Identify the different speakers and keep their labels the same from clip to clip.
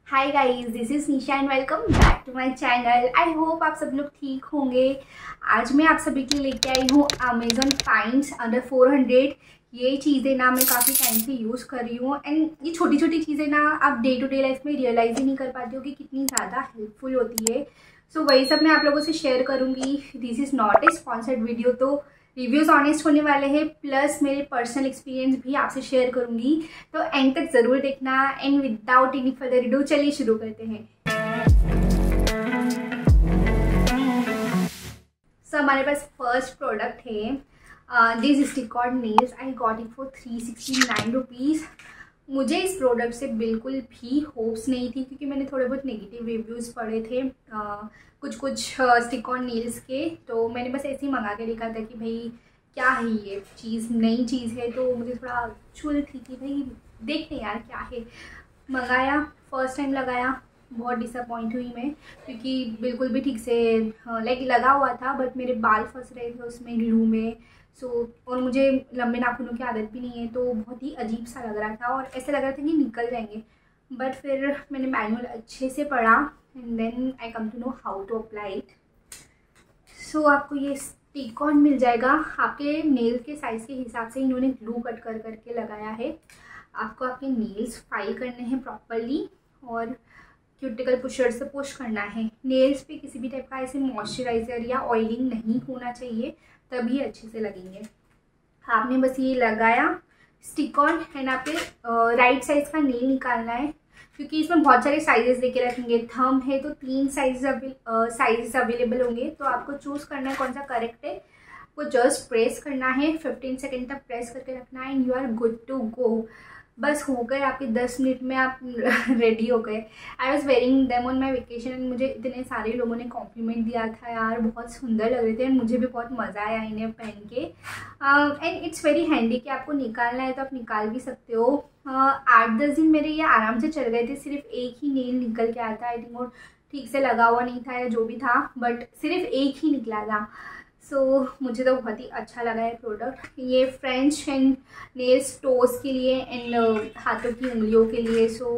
Speaker 1: Hi guys, this is Nisha and welcome back to my channel. I hope आप सब लोग ठीक होंगे। आज मैं आप सभी के लिए लेके आई हूँ अमेजोन फाइंड्स अंडर 400। ये चीज़ें ना मैं काफ़ी टाइम से यूज़ कर रही हूँ एंड ये छोटी छोटी चीज़ें ना आप डे टू डे लाइफ में रियलाइज़ ही नहीं कर पाते हो कि कितनी ज़्यादा हेल्पफुल होती है। सो वही सब मैं आप लोगों से शेयर करूँगी। This is not a sponsored video, तो रिव्यूज़ ऑनेस्ट होने वाले हैं, प्लस मेरे पर्सनल एक्सपीरियंस भी आपसे शेयर करूंगी, तो एंड तक ज़रूर देखना। And without any further do चलिए शुरू करते हैं। सो हमारे पास फर्स्ट प्रोडक्ट है this stick on nails. I got it for 369 rupees. मुझे इस प्रोडक्ट से बिल्कुल भी होप्स नहीं थी क्योंकि मैंने थोड़े बहुत नेगेटिव रिव्यूज़ पढ़े थे कुछ स्टिक ऑन नेल्स के, तो मैंने बस ऐसे ही मंगा के देखा था कि भाई क्या है ये चीज़, नई चीज़ है, तो मुझे थोड़ा चुल थी कि भाई देखते हैं यार क्या है। मंगाया, फर्स्ट टाइम लगाया, बहुत डिसअपॉइंट हुई मैं क्योंकि बिल्कुल भी ठीक से लाइक लगा हुआ था बट मेरे बाल फंस रहे थे उसमें ग्लू में। और मुझे लंबे नाखूनों की आदत भी नहीं है, तो बहुत ही अजीब सा लग रहा था और ऐसे लग रहा था कि निकल जाएंगे। बट फिर मैंने मैनुअल अच्छे से पढ़ा and then I come to know how to apply it. So आपको ये स्टिक ऑन मिल जाएगा आपके नेल के साइज़ के हिसाब से। इन्होंने ग्लू कट कर करके लगाया है। आपको आपके नेल्स फाइल करने हैं प्रॉपरली और क्यूटिकल पुशर से पुश करना है। नेल्स पे किसी भी टाइप का ऐसे मॉइस्चराइज़र या ऑयलिंग नहीं होना चाहिए, तभी अच्छे से लगेंगे। आपने बस ये लगाया स्टिक ऑन एंड आपके राइट साइज़ का नेल निकालना है क्योंकि इसमें बहुत सारे साइजेस देके रखेंगे। थंब है तो 3 साइजेस अवेलेबल होंगे, तो आपको चूज़ करना है कौन सा करेक्ट है। वो जस्ट प्रेस करना है, 15 सेकेंड तक प्रेस करके रखना है and you are good to go. बस हो गए आपके 10 मिनट में आप रेडी हो गए। I was wearing them on my vacation and मुझे इतने सारे लोगों ने कॉम्प्लीमेंट दिया था यार, बहुत सुंदर लग रहे थे एंड मुझे भी बहुत मज़ा आया इन्हें पहन के। एंड इट्स वेरी हैंडी कि आपको निकालना है तो आप निकाल भी सकते हो। 8-10 दिन मेरे ये आराम से चल गए थे। सिर्फ एक ही नेल निकल के आया था, आई थिंक, और ठीक से लगा हुआ नहीं था या जो भी था, बट सिर्फ एक ही निकला था। सो मुझे तो बहुत ही अच्छा लगा है प्रोडक्ट। ये फ्रेंच एंड नेल्स टोज के लिए एंड हाथों की उंगलियों के लिए। सो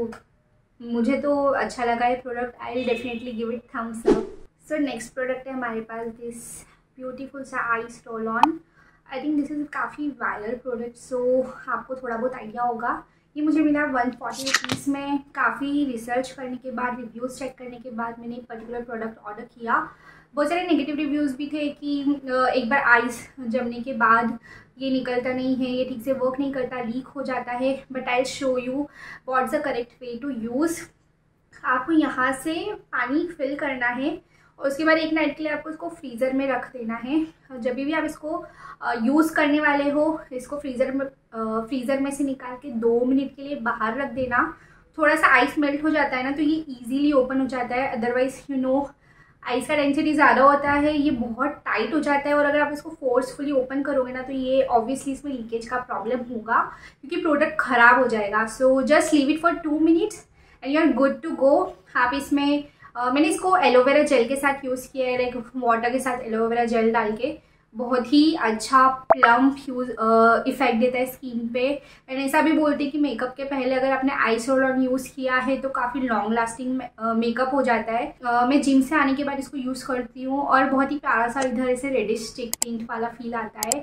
Speaker 1: मुझे तो अच्छा लगा है product. I will definitely give it thumbs up. So next product है हमारे पास दिस ब्यूटीफुल सा eyes roll on. I think this is काफ़ी वायरल प्रोडक्ट, सो आपको थोड़ा बहुत आइडिया होगा। ये मुझे मिला 140 रुपीज़ में। काफ़ी रिसर्च करने के बाद, रिव्यूज़ चेक करने के बाद मैंने एक पर्टिकुलर प्रोडक्ट ऑर्डर किया। बहुत सारे नेगेटिव रिव्यूज़ भी थे कि एक बार आइस जमने के बाद ये निकलता नहीं है, ये ठीक से वर्क नहीं करता, लीक हो जाता है। But I show you what's the correct way to use. आपको यहाँ से पानी फिल करना है और उसके बाद एक नाइट के लिए आपको इसको फ्रीज़र में रख देना है। जब भी आप इसको यूज़ करने वाले हो, इसको फ्रीज़र में से निकाल के 2 मिनट के लिए बाहर रख देना। थोड़ा सा आइस मेल्ट हो जाता है ना, तो ये ईजीली ओपन हो जाता है। अदरवाइज यू नो आइस का डेंसिटी ज़्यादा होता है, ये बहुत टाइट हो जाता है और अगर आप इसको फोर्सफुली ओपन करोगे ना तो ये ऑब्वियसली इसमें लीकेज का प्रॉब्लम होगा क्योंकि प्रोडक्ट ख़राब हो जाएगा। So just leave it for 2 minutes and you are good to go. आप इसमें मैंने इसको एलोवेरा जेल के साथ यूज़ किया है, लाइक वाटर के साथ एलोवेरा जेल डाल के। बहुत ही अच्छा प्लम इफेक्ट देता है स्किन पे। एंड ऐसा भी बोलते हैं कि मेकअप के पहले अगर आपने आइस रोल ऑन यूज़ किया है तो काफ़ी लॉन्ग लास्टिंग मेकअप हो जाता है। मैं जिम से आने के बाद इसको यूज़ करती हूँ और बहुत ही प्यारा सा इधर ऐसे रेडिश स्टिक टिंट वाला फील आता है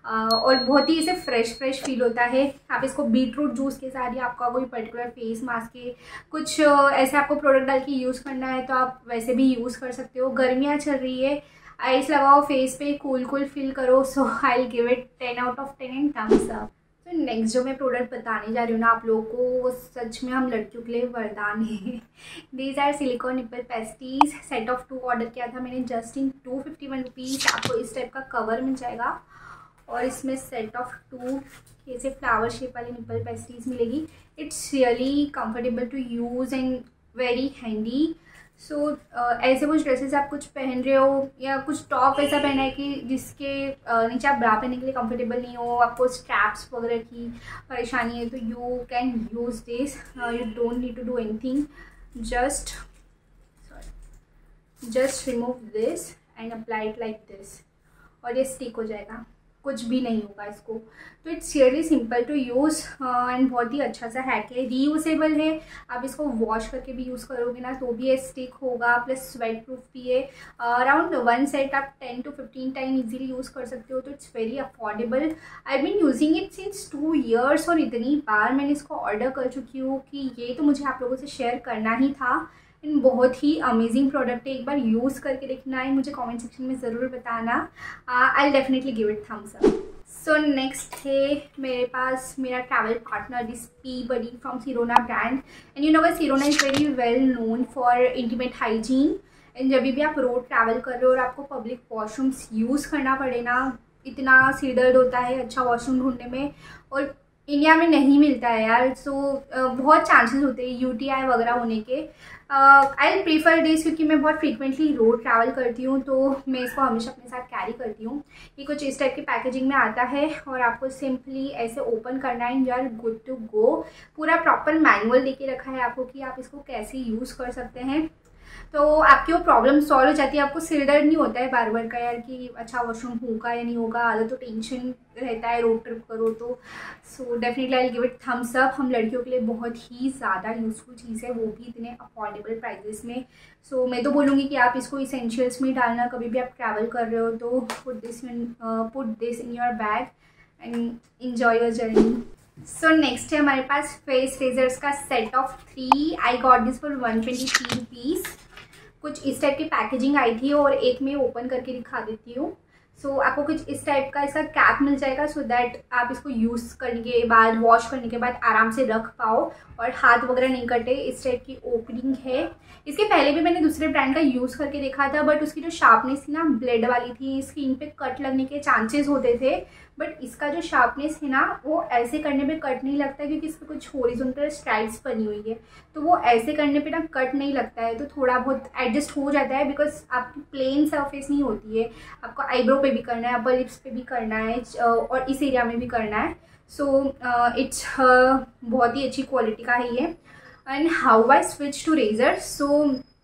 Speaker 1: और बहुत ही ऐसे फ्रेश फील होता है। आप इसको बीटरूट जूस के साथ या आपका कोई पर्टिकुलर फेस मास्क के कुछ ऐसे आपको प्रोडक्ट डाल के यूज़ करना है तो आप वैसे भी यूज़ कर सकते हो। गर्मियाँ चल रही है, आइस लगाओ फेस पे, कूल फील करो। So I will give it 10 out of 10 and thumbs up. तो नेक्स्ट जो मैं प्रोडक्ट बताने जा रही हूँ ना आप लोगों को, वो सच में हम लड़कियों के लिए वरदान है। These are silicone nipple pasties. Set of 2 order किया था मैंने जस्ट इन 251 रुपीज़। आपको इस टाइप का कवर मिल जाएगा और इसमें सेट ऑफ 2 ऐसे फ्लावर शेप वाली निपल पेस्टीज मिलेगी। It's really comfortable to use and very handy. So ऐसे कुछ ड्रेसेस आप कुछ पहन रहे हो या कुछ टॉप ऐसा पहना है कि जिसके नीचे आप ब्रा पहनने के लिए कंफर्टेबल नहीं हो, आपको स्ट्रैप्स वगैरह की परेशानी है, तो you can use this. You don't need to do anything, just remove this and apply it like this और ये स्टिक हो जाएगा। कुछ भी नहीं होगा इसको। तो it's really simple to use and बहुत ही अच्छा सा हैक है, रीयूजेबल है। आप इसको वॉश करके भी यूज़ करोगे ना तो भी ये स्टिक होगा, प्लस स्वेट प्रूफ भी है। अराउंड 1 सेट आप 10 to 15 टाइम इजीली यूज़ कर सकते हो। तो it's very affordable. I been using it since 2 years और इतनी बार मैंने इसको ऑर्डर कर चुकी हूँ कि ये तो मुझे आप लोगों से शेयर करना ही था। एंड बहुत ही अमेजिंग प्रोडक्ट है, एक बार यूज़ करके देखना है, मुझे कमेंट सेक्शन में ज़रूर बताना। I will definitely give it thumbs up. So next है मेरे पास मेरा travel partner this P buddy from Sirona brand. And you know guys, Sirona is very well known for intimate hygiene. एंड जब भी आप रोड ट्रैवल कर रहे हो और आपको पब्लिक वॉशरूम्स यूज़ करना पड़े ना, इतना सिर दर्द होता है अच्छा वॉशरूम ढूंढने में, और इंडिया में नहीं मिलता है यार। सो बहुत चांसेस होते हैं यूटीआई वगैरह होने के। आई प्रीफर दिस क्योंकि मैं बहुत फ्रीक्वेंटली रोड ट्रैवल करती हूँ, तो मैं इसको हमेशा अपने साथ कैरी करती हूँ। ये कुछ इस टाइप की पैकेजिंग में आता है और आपको सिंपली ऐसे ओपन करना है, you are good to go. पूरा प्रॉपर मैनुअल देके रखा है आपको कि आप इसको कैसे यूज़ कर सकते हैं। तो आपकी वो प्रॉब्लम सॉल्व हो जाती है, आपको सिर दर्द नहीं होता है बार बार का यार कि अच्छा वॉशरूम होगा या नहीं होगा। आधा तो टेंशन रहता है रोड ट्रिप करो तो। So definitely I give it thumbs up. हम लड़कियों के लिए बहुत ही ज़्यादा यूज़फुल चीज़ है, वो भी इतने अफोर्डेबल प्राइजेस में। सो मैं तो बोलूँगी कि आप इसको इसेंशियल्स में डालना, कभी भी आप ट्रैवल कर रहे हो तो put this in your bag and enjoy your journey. So next है हमारे पास फेस रेजर्स का set of 3। I got this for 123 rupees. कुछ इस टाइप की पैकेजिंग आई थी और एक मैं ओपन करके दिखा देती हूँ। सो आपको कुछ इस टाइप का इसका कैप मिल जाएगा सो दैट आप इसको यूज़ करने के बाद, वॉश करने के बाद आराम से रख पाओ और हाथ वगैरह नहीं कटे। इस टाइप की ओपनिंग है। इसके पहले भी मैंने दूसरे ब्रांड का यूज़ करके देखा था, बट उसकी जो शार्पनेस थी ना ब्लेड वाली थी, स्किन पे कट लगने के चांसेस होते थे। बट इसका जो शार्पनेस है ना वो ऐसे करने पे कट नहीं लगता है क्योंकि इस पर कुछ हॉरिजॉन्टल स्ट्राइप्स बनी हुई है, तो वो ऐसे करने पे ना कट नहीं लगता है। तो थोड़ा बहुत एडजस्ट हो जाता है बिकॉज आपकी प्लेन सरफेस नहीं होती है, आपको आईब्रो पे भी करना है, अपर लिप्स पे भी करना है और इस एरिया में भी करना है। सो इट्स बहुत ही अच्छी क्वालिटी का है ये। And how I switch to razor. So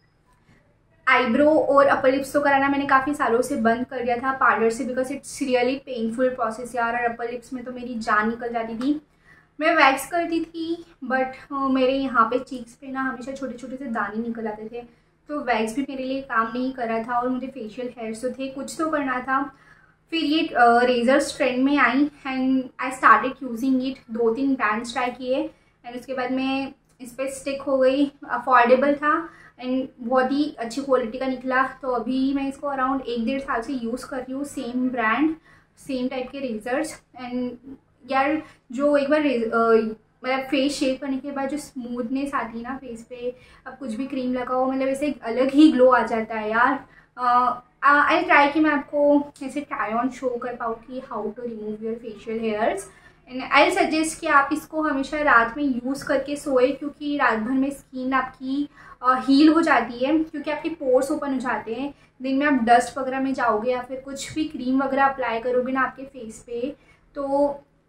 Speaker 1: eyebrow और अपर लिप्स तो कराना मैंने काफ़ी सालों से बंद कर दिया था पार्लर से, because it's really painful process यार। और अपर लिप्स में तो मेरी जान निकल जाती थी। मैं वैक्स करती थी बट मेरे यहाँ पे चीक्स पे ना हमेशा छोटे छोटे से दाने निकल आते थे, तो वैक्स भी मेरे लिए काम नहीं कर रहा था और मुझे फेशियल हेयर्स तो थे, कुछ तो करना था। फिर ये रेजर्स ट्रेंड में आई and I started using it. 2-3 brands try किए एंड उसके बाद मैं इस पर स्टिक हो गई। अफोर्डेबल था एंड बहुत ही अच्छी क्वालिटी का निकला। तो अभी मैं इसको अराउंड 1-1.5 साल से यूज़ कर रही हूँ। सेम ब्रांड, सेम टाइप के रेजर्स। एंड यार जो एक बार मतलब फेस शेव करने के बाद जो स्मूथनेस आती है ना फेस पे, अब कुछ भी क्रीम लगाओ मतलब ऐसे एक अलग ही ग्लो आ जाता है यार। आई ट्राई कि मैं आपको ऐसे ट्राई ऑन शो कर पाऊँ कि how to remove your facial hairs. And I suggest कि आप इसको हमेशा रात में यूज़ करके सोए, क्योंकि रात भर में स्किन आपकी हील हो जाती है, क्योंकि आपके पोर्स ओपन हो जाते हैं। दिन में आप डस्ट वगैरह में जाओगे या फिर कुछ भी क्रीम वगैरह अप्लाई करोगे ना आपके फेस पे, तो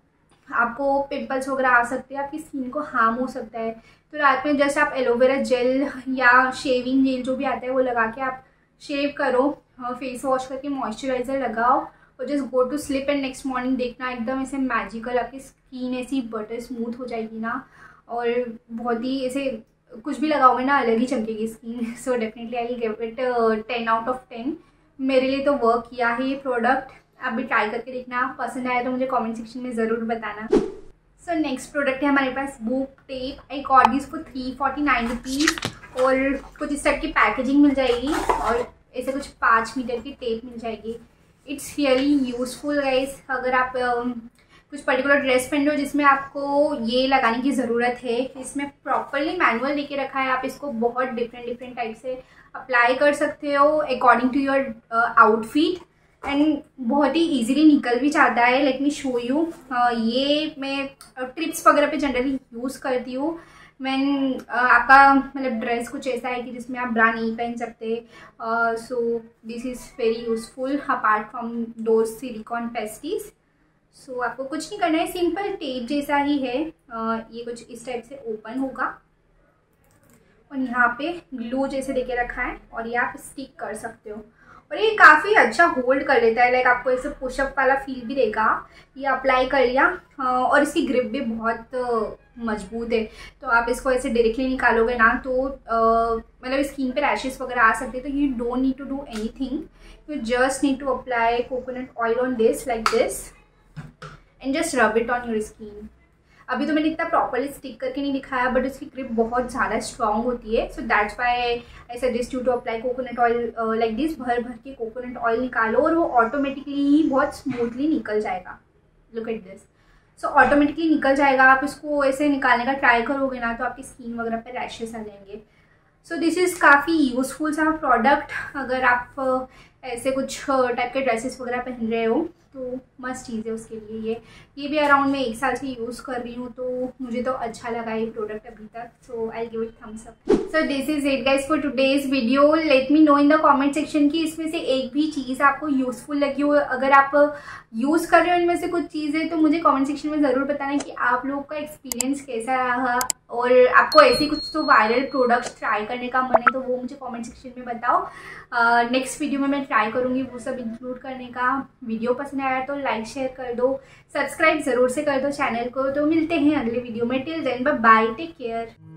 Speaker 1: आपको पिंपल्स वगैरह आ सकते हैं, आपकी स्किन को हार्म हो सकता है। तो रात में जस्ट आप एलोवेरा जेल या शेविंग जेल जो भी आता है वो लगा के आप शेव करो, फेस वॉश करके मॉइस्चराइज़र लगाओ और just go to sleep. And next morning देखना एकदम ऐसे मैजिकल आपकी स्किन ऐसी बटर स्मूथ हो जाएगी ना, और बहुत ही ऐसे कुछ भी लगाओगे ना अलग ही चमकेगी skin. So definitely I will give it 10 out of 10। मेरे लिए तो वर्क किया है ये प्रोडक्ट, आप भी ट्राई करके देखना। पसंद आया तो मुझे कमेंट सेक्शन में ज़रूर बताना। सो नेक्स्ट प्रोडक्ट है हमारे पास boob tape. I got this for 349 rupees और कुछ इस टाइप की पैकेजिंग मिल जाएगी और ऐसे कुछ 5 मीटर की टेप मिल जाएगी। It's really useful guys. अगर आप कुछ पर्टिकुलर ड्रेस पहन रहे हो जिसमें आपको ये लगाने की ज़रूरत है, इसमें प्रॉपरली मैनुअल लेके रखा है, आप इसको बहुत डिफरेंट टाइप से अप्लाई कर सकते हो according to your outfit and बहुत ही इजीली निकल भी जाता है। Let me show you. ये मैं ट्रिप्स वगैरह पे जनरली यूज़ करती हूँ। मैं आपका मतलब ड्रेस कुछ ऐसा है कि जिसमें आप ब्रा नहीं पहन सकते, so this is very useful apart from those silicone pasties. So आपको कुछ नहीं करना है, सिंपल टेप जैसा ही है। ये कुछ इस टाइप से ओपन होगा और यहाँ पे ग्लू जैसे देके रखा है और ये आप स्टिक कर सकते हो। और ये काफ़ी अच्छा होल्ड कर लेता है, लाइक आपको ऐसे पुशअप वाला फील भी देगा। ये अप्लाई कर लिया और इसकी ग्रिप भी बहुत मजबूत है, तो आप इसको ऐसे डायरेक्टली निकालोगे ना तो मतलब स्किन पे रैशेस वगैरह आ सकते हैं। तो you don't need to do anything, you just need to apply coconut oil on this like this and just rub it on your skin. अभी तो मैंने इतना प्रॉपरली स्टिक करके नहीं दिखाया, बट उसकी ग्रिप बहुत ज़्यादा स्ट्रॉन्ग होती है। So that's why I suggest you to apply coconut oil like this. भर भर के कोकोनट ऑयल निकालो और वो ऑटोमेटिकली ही बहुत स्मूथली निकल जाएगा। Look at this, so automatically निकल जाएगा। आप इसको ऐसे निकालने का ट्राई करोगे ना तो आपकी स्किन वगैरह पे रैशेस आ जाएंगे। सो दिस इज़ काफ़ी यूज़फुल सा प्रोडक्ट। अगर आप ऐसे कुछ टाइप के ड्रेसेस वगैरह पहन रहे हो तो मस्त चीज़ है उसके लिए। ये भी अराउंड मैं 1 साल से यूज़ कर रही हूँ, तो मुझे तो अच्छा लगा ये प्रोडक्ट अभी तक। So I give it thumbs up. So this is it guys for today's video. Let me know in the comment section कि इसमें से एक भी चीज़ आपको यूज़फुल लगी हो। अगर आप यूज़ कर रहे हो इनमें से कुछ चीज़ें तो मुझे कमेंट सेक्शन में ज़रूर बताना कि आप लोग का एक्सपीरियंस कैसा रहा, और आपको ऐसी कुछ तो वायरल प्रोडक्ट्स ट्राई करने का मन है तो वो मुझे कमेंट सेक्शन में बताओ। नेक्स्ट वीडियो में मैं ट्राई करूँगी वो सब इंक्लूड करने का। वीडियो पसंद आया तो लाइक शेयर कर दो, सब्सक्राइब ज़रूर से कर दो चैनल को। तो मिलते हैं अगले वीडियो में। Till then bye bye, take care.